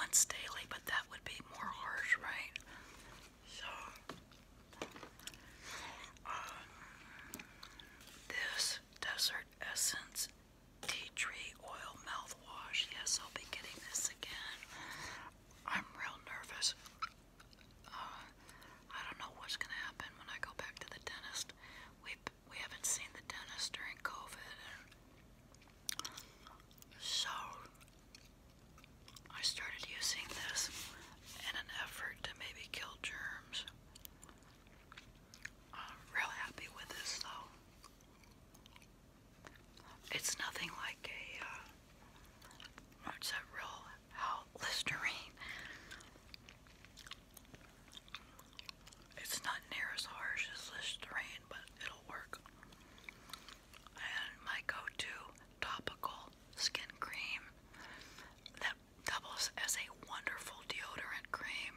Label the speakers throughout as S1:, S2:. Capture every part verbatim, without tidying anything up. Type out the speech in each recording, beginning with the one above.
S1: once daily, but that would be more harsh, right? So, uh, this Desert Essence Tea Tree Oil Mouthwash. Yes, I'll be getting this again. I'm real nervous. Uh, I don't know what's going to happen when I go back to the dentist. We we haven't seen the dentist during COVID, and so I started using this in an effort to maybe kill germs. I'm real happy with this, though. It's nothing like a, uh, what's that real, how, Listerine. It's not near as harsh as Listerine, but it'll work. And my go-to topical skin cream that doubles as a wonderful deodorant cream.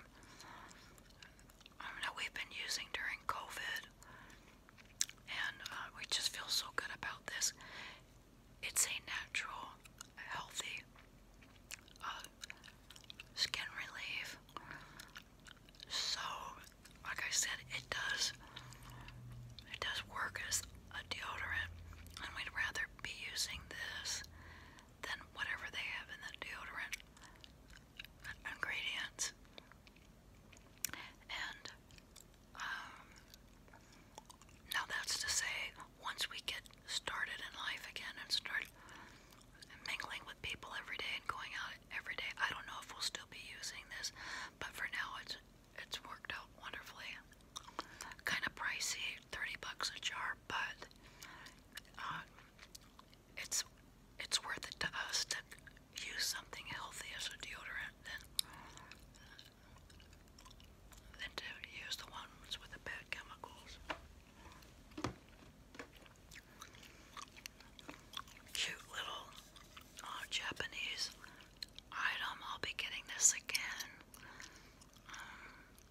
S1: I know we've been using during COVID, and uh, we just feel so good about this. It's a natural, healthy uh, skin relief. So, like I said, it does it does work as a deodorant, and we'd rather be using this than whatever they have in the deodorant ingredients. And um, now that's to say, once we get started in life again and start mingling with people every day and going out every day, I don't know if we'll still be using this, but for now it's it's worked out wonderfully. Kind of pricey, thirty bucks a jar, but uh, it's it's worth it to us to use something healthy as a deodorant than than to use the ones with the bad chemicals. Cute little uh, Japanese item. I'll be getting this again. Um,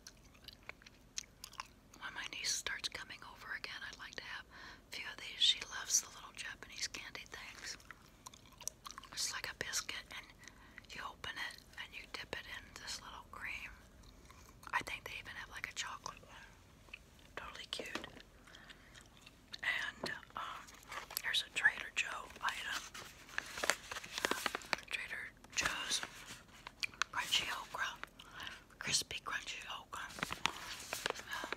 S1: when my niece starts coming over again, I'd like to have a few of these. She loves the little Japanese candy things. It's like a biscuit, and you open it and you dip it in this little cream. I think they even have like a chocolate one. Totally cute. And um, here's a Trader Joe item. Trader Joe's crunchy okra, crispy crunchy okra. Um,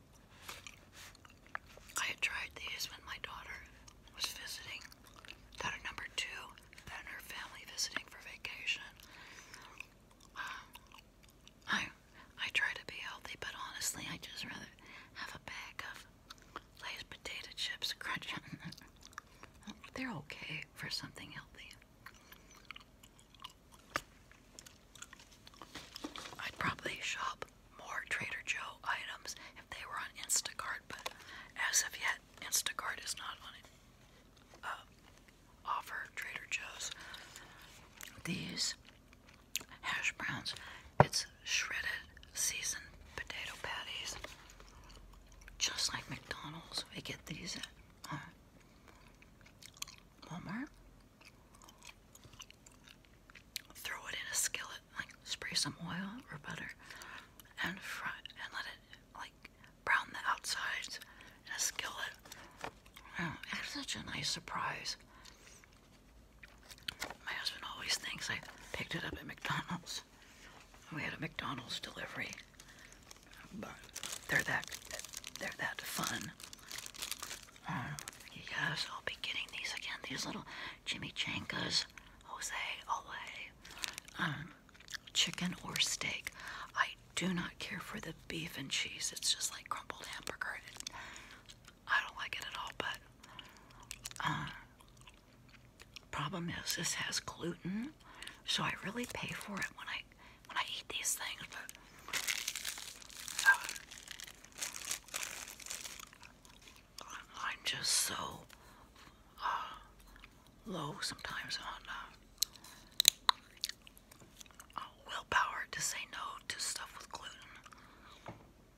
S1: I had tried these when my daughter was visiting, daughter number two, and her family visiting for vacation. Um, I I try to be healthy, but honestly, I just rather have a bag of Lay's potato chips, crunch. They're okay for something healthy. I'd probably shop more Trader Joe items if they were on Instacart, but as of yet, Instacart is not on it. Uh, offer Trader Joe's. These hash browns, it's shredded, seasoned potato patties, just like McDonald's. We get these at uh, Walmart. Throw it in a skillet, like spray some oil or butter, and fry and let it like brown the outsides in a skillet. Oh, it's such a nice surprise. My husband always thinks I picked it up at McDonald's. We had a McDonald's delivery, but they're that they're that fun. Uh, yes, I'll be getting these again. These little chimichangas, Jose, ole, um, chicken or steak. I do not care for the beef and cheese. It's just like crumpled hamburger. It, I don't like it at all. But uh, problem is, this has gluten, so I really pay for it when I when I eat these things. But uh, I'm just so uh, low sometimes on uh, uh, willpower to say no to stuff with gluten.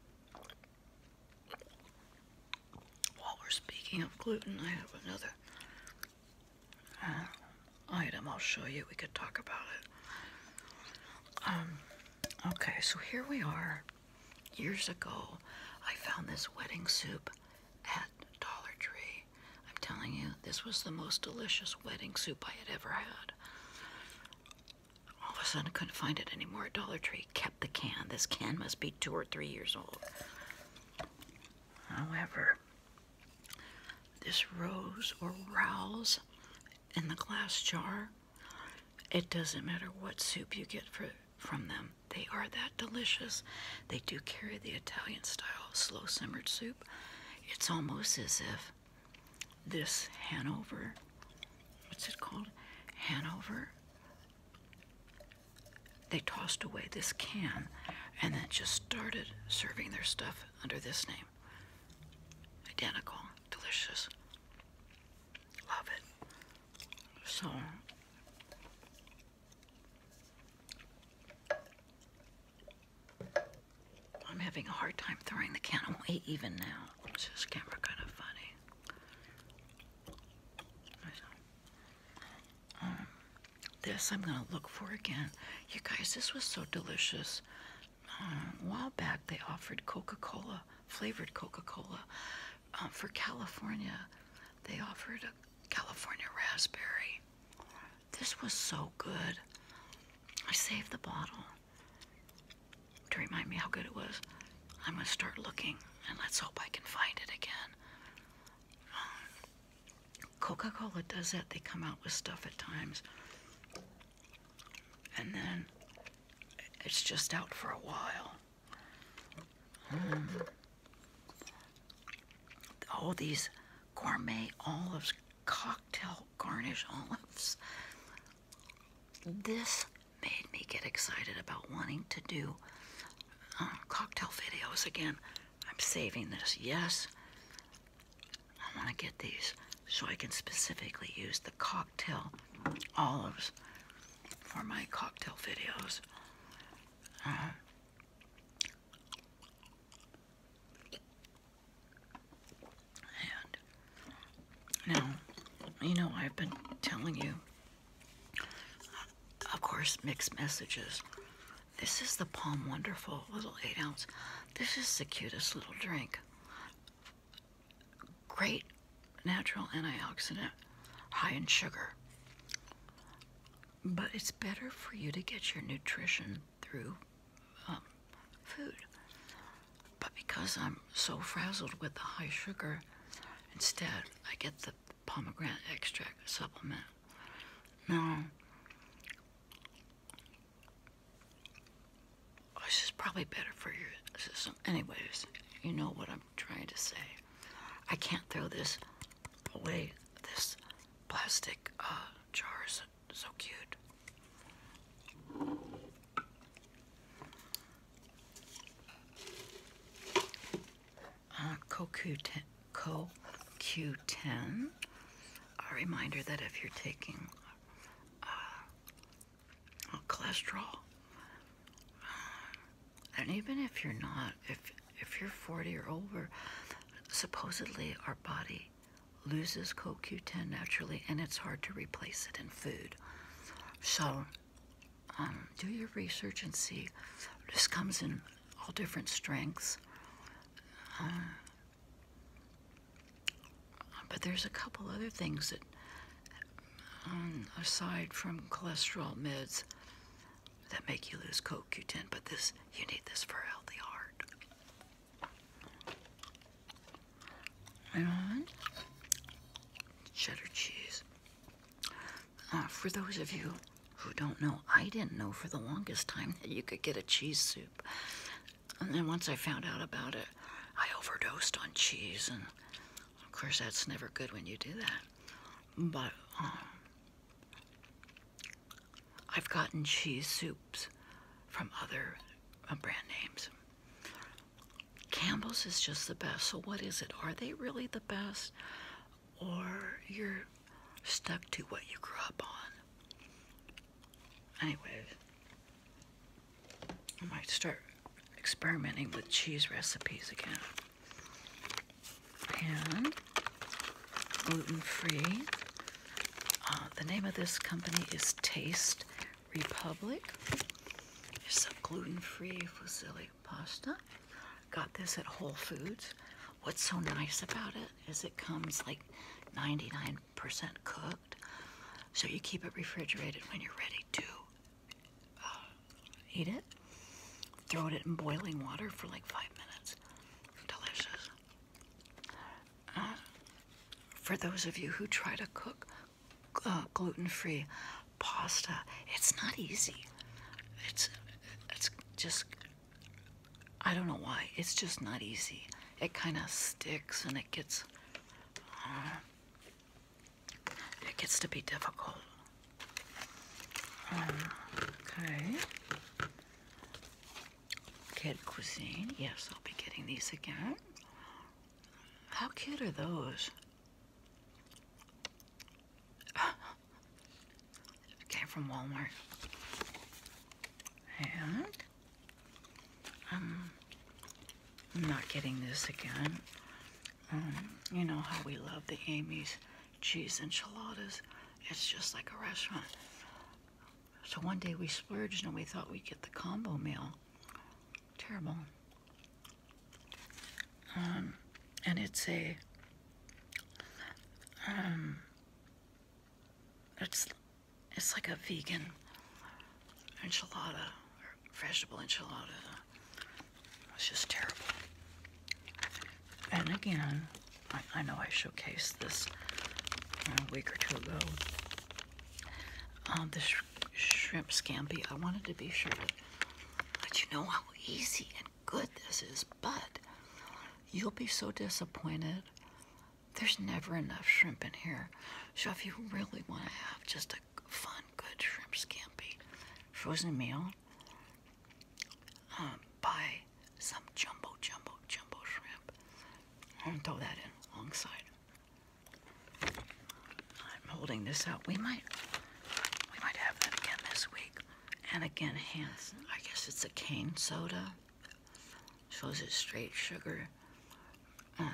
S1: While we're speaking of gluten, I have another uh, item I'll show you. We could talk about it. Um, okay, so here we are. Years ago, I found this wedding soup at Dollar Tree. I'm telling you, this was the most delicious wedding soup I had ever had. All of a sudden, I couldn't find it anymore at Dollar Tree. Kept the can. This can must be two or three years old. However, this rose or rouse in the glass jar, it doesn't matter what soup you get for, from them. They are that delicious. They do carry the Italian style slow simmered soup. It's almost as if this Hanover, what's it called? Hanover. They tossed away this can and then just started serving their stuff under this name. Identical, delicious. Love it. So, I'm having a hard time throwing the can away even now. Is this camera kind of funny? Um, this I'm gonna look for again. You guys, this was so delicious. Um, a while back they offered Coca-Cola, flavored Coca-Cola. Um, for California, they offered a California raspberry. This was so good. I saved the bottle to remind me how good it was. I'm gonna start looking and let's hope I can find it again. Um, Coca-Cola does that. They come out with stuff at times and then it's just out for a while. Um, oh, these gourmet olives, cocktail garnish olives. This made me get excited about wanting to do uh, cocktail videos again. I'm saving this. Yes, I want to get these so I can specifically use the cocktail olives for my cocktail videos. Uh, and now, you know, I've been telling you, of course, mixed messages. This is the Palm Wonderful little eight ounce. This is the cutest little drink. Great natural antioxidant, high in sugar. But it's better for you to get your nutrition through um, food. But because I'm so frazzled with the high sugar, instead I get the pomegranate extract supplement. No. This is probably better for your system. Anyways, you know what I'm trying to say. I can't throw this away. This plastic uh, jar is so cute. Uh, Co Q ten. A reminder that if you're taking uh, cholesterol, and even if you're not, if if you're forty or over, supposedly our body loses Co Q ten naturally, and it's hard to replace it in food. So, um, do your research and see. This comes in all different strengths. Uh, but there's a couple other things that, um, aside from cholesterol meds, that make you lose Co Q ten, but this, you need this for a healthy heart. And cheddar cheese. Uh, for those of you who don't know, I didn't know for the longest time that you could get a cheese soup. And then once I found out about it, I overdosed on cheese, and of course that's never good when you do that. But um, I've gotten cheese soups from other uh, brand names. Campbell's is just the best. So what is it? Are they really the best? Or you're stuck to what you grew up on? Anyways, I might start experimenting with cheese recipes again. And gluten-free. Uh, the name of this company is Taste Republic. Here's a gluten-free fusilli pasta. Got this at Whole Foods. What's so nice about it is it comes like ninety-nine percent cooked, so you keep it refrigerated when you're ready to uh, eat it. Throw it in boiling water for like five minutes. Delicious. Uh, for those of you who try to cook uh, gluten-free pasta, it's not easy. It's it's just, I don't know why, it's just not easy. It kind of sticks and it gets uh, it gets to be difficult. Um, okay. Kid cuisine. Yes, I'll be getting these again. How cute are those? Came from Walmart. And um, I'm not getting this again. Um, you know how we love the Amy's cheese enchiladas. It's just like a restaurant. So one day we splurged and we thought we'd get the combo meal. Terrible. Um, and it's a, um, it's, it's like a vegan enchilada, or vegetable enchilada. It's just terrible. And again, I, I know I showcased this a week or two ago. Um, the sh shrimp scampi, I wanted to be sure to let you know how easy and good this is, but you'll be so disappointed. There's never enough shrimp in here. So if you really want to have just a fun, good shrimp scampi frozen meal, um, buy some jumbo, jumbo, jumbo shrimp and throw that in alongside. I'm holding this out. We might, we might have that again this week. And again, Hanson. I guess it's a cane soda. Shows it straight sugar. Uh,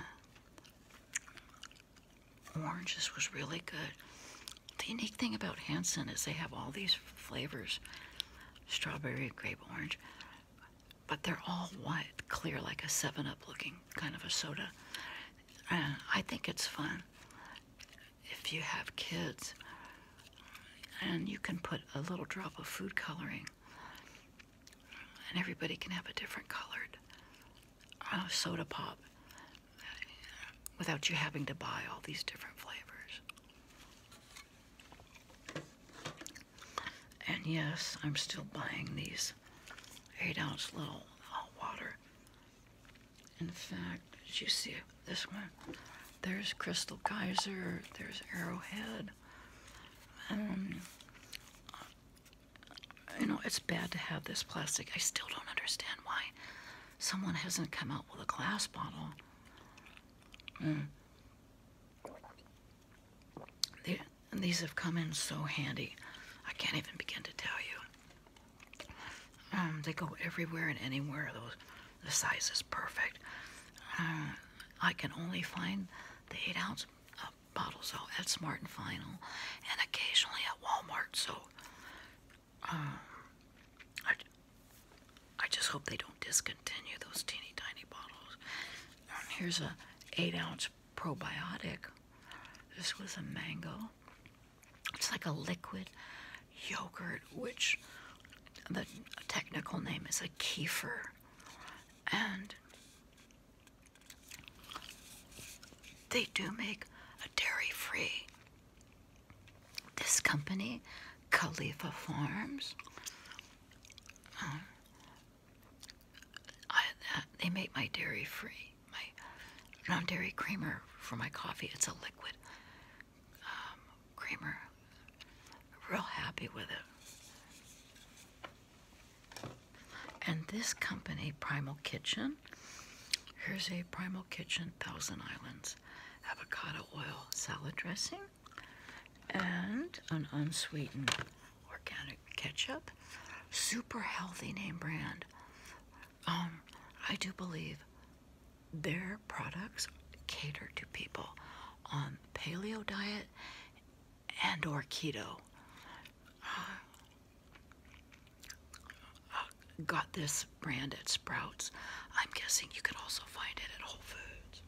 S1: orange. This was really good. The unique thing about Hanson is they have all these flavors. Strawberry, grape, orange. But they're all white, clear, like a seven up looking kind of a soda. And I think it's fun if you have kids. And you can put a little drop of food coloring. And everybody can have a different colored uh, soda pop without you having to buy all these different flavors. And yes, I'm still buying these eight ounce little uh, water. In fact, did you see this one? There's Crystal Geyser, there's Arrowhead. Um, you know, it's bad to have this plastic. I still don't understand why someone hasn't come out with a glass bottle. Mm. They, and these have come in so handy. I can't even begin to tell you. Um, they go everywhere and anywhere. Those, the size is perfect. Uh, I can only find the eight ounce uh, bottles out at Smart and Final, and occasionally at Walmart. So, uh, I, I just hope they don't discontinue those teeny tiny bottles. Um, here's a eight ounce probiotic. This was a mango. It's like a liquid yogurt, which the technical name is a kefir. And they do make a dairy-free. This company, Khalifa Farms, uh, I, uh, they make my dairy-free, my non-dairy creamer for my coffee. It's a liquid um, creamer. Real happy with it. And this company, Primal Kitchen, here's a Primal Kitchen Thousand Islands avocado oil salad dressing and an unsweetened organic ketchup. Super healthy name brand. Um, I do believe their products cater to people on paleo diet and or keto. Uh, uh, got this brand at Sprouts. I'm guessing you could also find it at Whole Foods.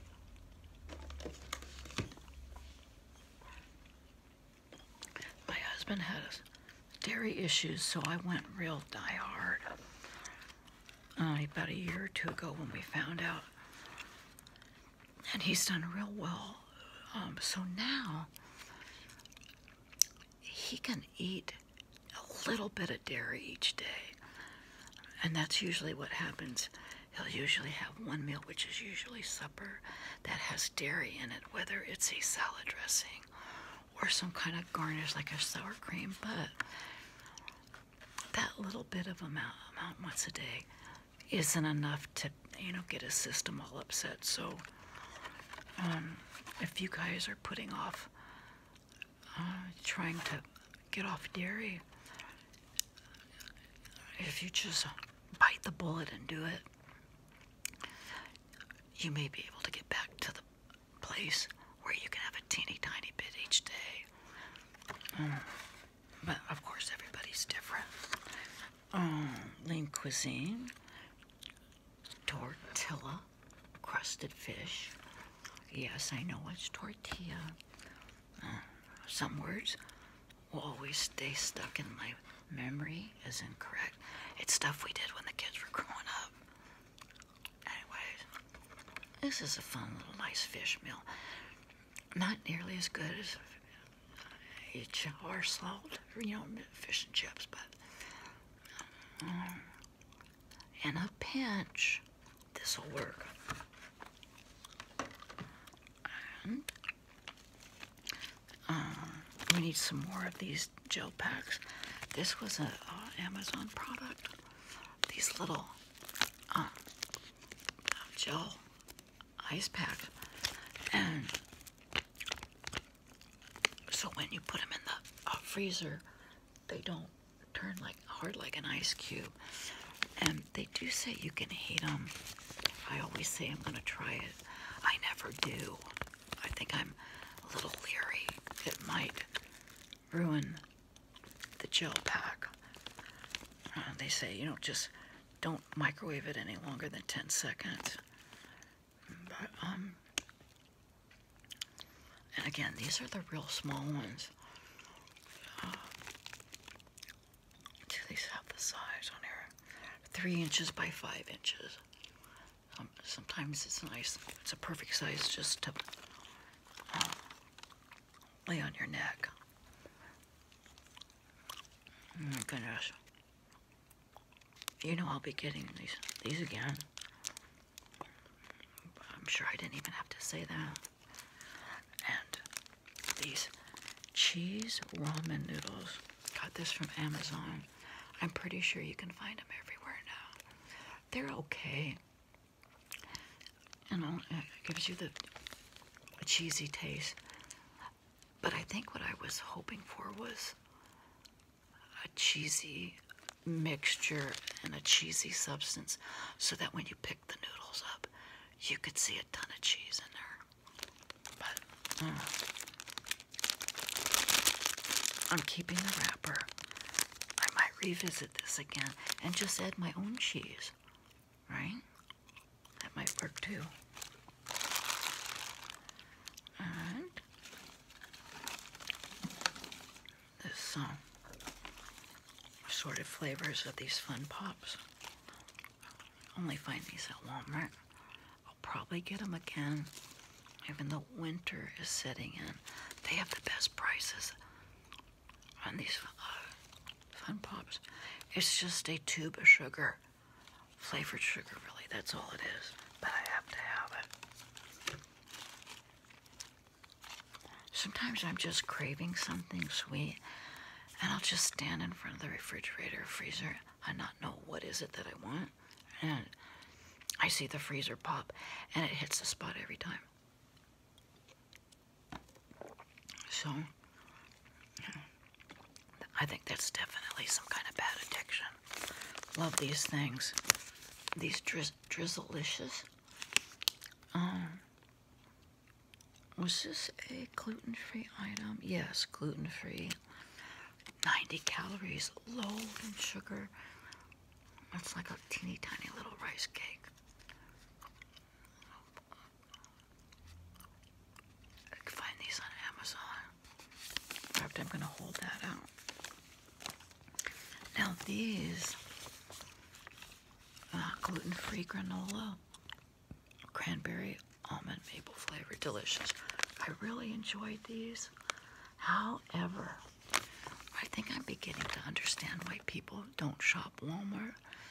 S1: My husband has dairy issues, so I went real die-hard uh, about a year or two ago when we found out. And he's done real well. Um, so now he can eat a little bit of dairy each day. And that's usually what happens. He'll usually have one meal, which is usually supper, that has dairy in it, whether it's a salad dressing or some kind of garnish like a sour cream. But that little bit of amount, amount once a day isn't enough to, you know, get his system all upset. So um, if you guys are putting off uh, trying to get off dairy, if you just bite the bullet and do it, you may be able to get back to the place where you can have a teeny tiny bit each day. Um, but of course, everybody's different. Um, lean cuisine, tortilla, crusted fish. Yes, I know it's tortilla. Uh, some words will always stay stuck in my memory as incorrect. It's stuff we did when the kids were growing up. Anyways, this is a fun little nice fish meal. Not nearly as good as each or salt, you know, fish and chips, but um, in a pinch, this will work. And um, we need some more of these gel packs. This was a uh, Amazon product. These little uh, gel ice packs, and so when you put them in the uh, freezer, they don't turn like hard like an ice cube. And they do say you can heat them. I always say I'm gonna try it. I never do. I think I'm a little leery. It might ruin the gel pack. Uh, they say, you know, just don't microwave it any longer than ten seconds. But, um, and again, these are the real small ones. Uh, do these have the size on here? Three inches by five inches. Um, sometimes it's nice. It's a perfect size just to uh, lay on your neck. Oh my goodness. You know I'll be getting these these again. I'm sure I didn't even have to say that. And these cheese ramen noodles. Got this from Amazon. I'm pretty sure you can find them everywhere now. They're okay. You know, it gives you the a cheesy taste. But I think what I was hoping for was a cheesy mixture and a cheesy substance, so that when you pick the noodles up, you could see a ton of cheese in there. But uh, I'm keeping the wrapper. I might revisit this again and just add my own cheese, right? That might work too. And this um, assorted flavors of these fun pops. Only find these at Walmart. I'll probably get them again, even though winter is setting in. They have the best prices on these uh, fun pops. It's just a tube of sugar, flavored sugar, really. That's all it is. But I have to have it. Sometimes I'm just craving something sweet, and I'll just stand in front of the refrigerator or freezer and not know what is it that I want. And I see the freezer pop, and it hits the spot every time. So, I think that's definitely some kind of bad addiction. Love these things. These drizz Drizzlicious. Um, was this a gluten-free item? Yes, gluten-free. ninety calories, low in sugar. It's like a teeny tiny little rice cake. I can find these on Amazon. In fact, I'm going to hold that out. Now these uh, gluten-free granola, cranberry, almond, maple flavor, delicious. I really enjoyed these. However, I think I'm beginning to understand why people don't shop Walmart.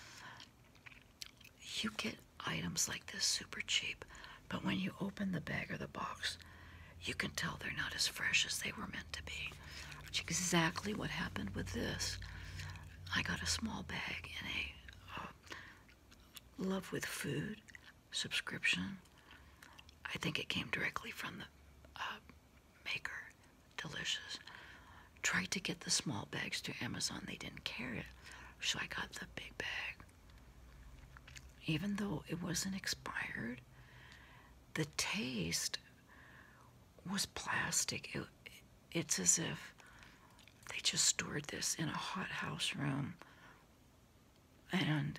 S1: You get items like this super cheap, but when you open the bag or the box, you can tell they're not as fresh as they were meant to be. Which is exactly what happened with this. I got a small bag in a uh, Love with Food subscription. I think it came directly from the uh, maker. Delicious. Tried to get the small bags to Amazon. They didn't carry it, so I got the big bag. Even though it wasn't expired, the taste was plastic. It, it's as if they just stored this in a hot house room, and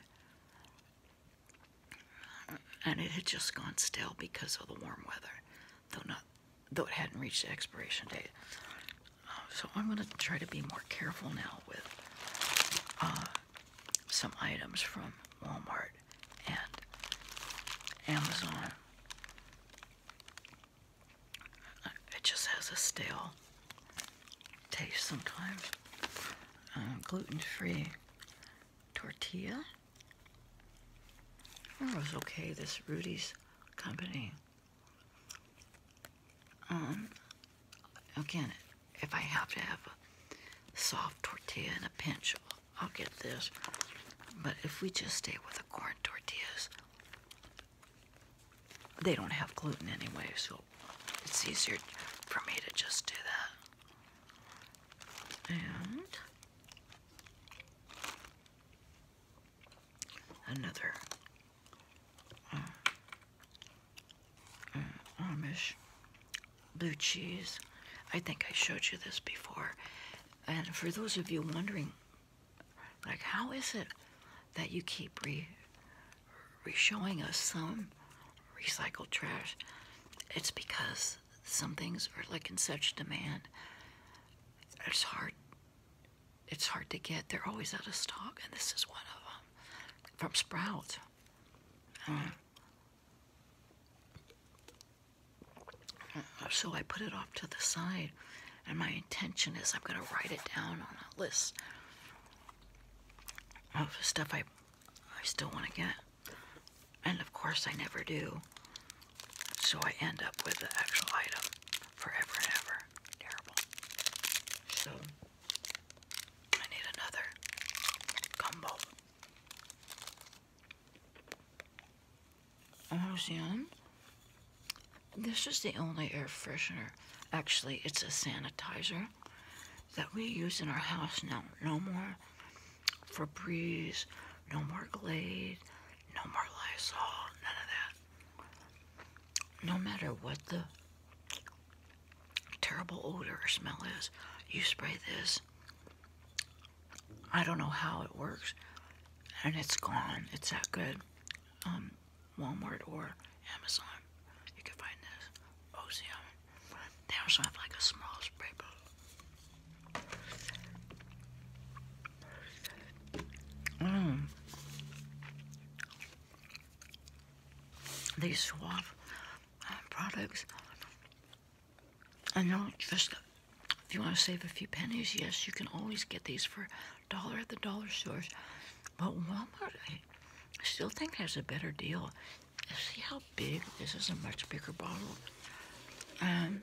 S1: and it had just gone stale because of the warm weather, though not though it hadn't reached the expiration date. Uh, so I'm going to try to be more careful now with uh, some items from Walmart and Amazon. It just has a stale taste sometimes. Um, gluten-free tortilla. It was okay, this Rudy's company. Um, again, if I have to have a soft tortilla in a pinch, I'll get this. But if we just stay with the corn tortillas, they don't have gluten anyway, so it's easier for me to just do that. And another uh, uh, Amish blue cheese. I think I showed you this before. And for those of you wondering, like, how is it that you keep re, re-showing us some recycled trash? It's because some things are like in such demand. It's hard. It's hard to get. They're always out of stock, and this is one of them from Sprouts. Uh, so I put it off to the side, and my intention is I'm going to write it down on a list of stuff I, I still want to get. And of course I never do. So I end up with the actual item forever and ever. Terrible. So I need another gumbo. Ocean. This is the only air freshener. Actually, it's a sanitizer that we use in our house now. No more Febreze, no more Glade, no more Lysol, none of that. No matter what the terrible odor or smell is, you spray this. I don't know how it works, and it's gone. It's that good. Um, Walmart or Amazon. You can find this. Ocean. They also have like a small spray bottle. Mm. These Suave uh, products. I know, just if you want to save a few pennies, yes, you can always get these for a dollar at the dollar stores. But Walmart, I still think has a better deal. See how big? This is a much bigger bottle. And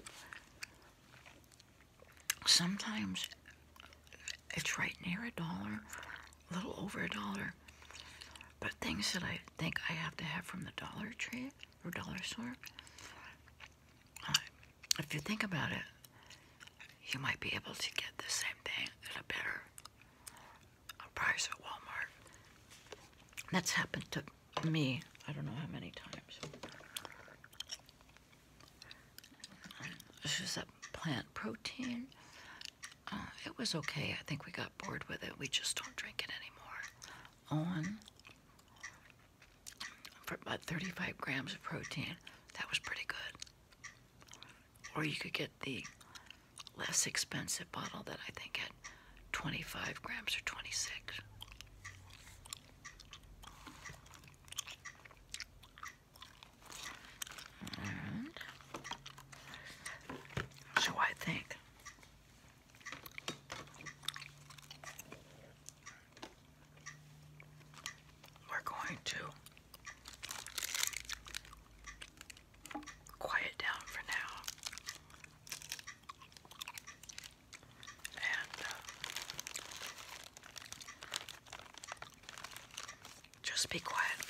S1: sometimes it's right near a dollar, a little over a dollar. But things that I think I have to have from the Dollar Tree or dollar store, uh, if you think about it, you might be able to get the same thing at a better price at Walmart. That's happened to me, I don't know how many times. This is a plant protein. Uh, it was okay. I think we got bored with it. We just don't drink it anymore. On for about thirty-five grams of protein. That was pretty good. Or you could get the less expensive bottle that I think had twenty-five grams or twenty-six. And so I think we're going to quiet down for now. And uh, just be quiet